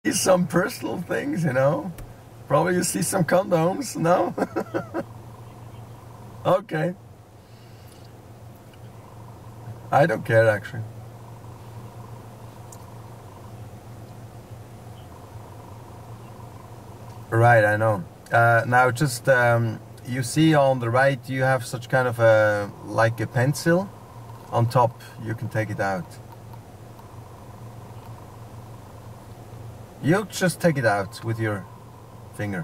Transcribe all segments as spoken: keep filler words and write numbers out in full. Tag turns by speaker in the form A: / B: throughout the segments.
A: some personal things, you know. Probably you see some condoms, no? Okay. I don't care actually. Right, I know. Uh, now just um, you see on the right you have such kind of a like a pencil on top. You can take it out. You just take it out with your finger.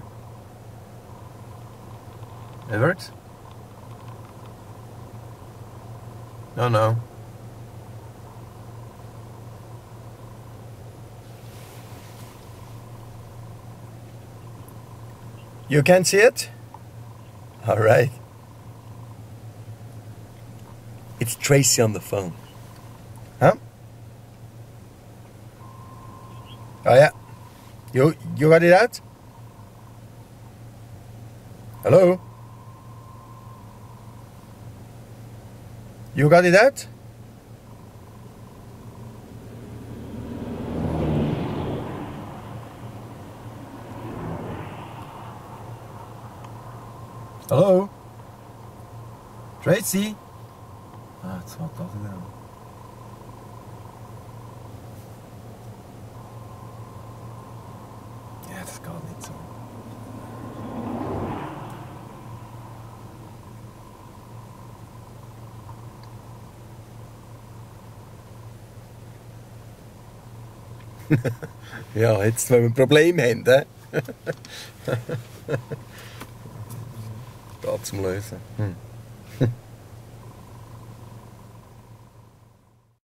A: It works? No, no. You can see it? All right. It's Tracy on the phone. Huh? Oh yeah. You you got it out? Hello? You got it out? Hallo? Tracy? Ah, het wat dat gedaan. Ja, dat kan niet zo. Ja, jetzt wenn wir ein Problem haben, hè? Geht zum Lösen. Hm.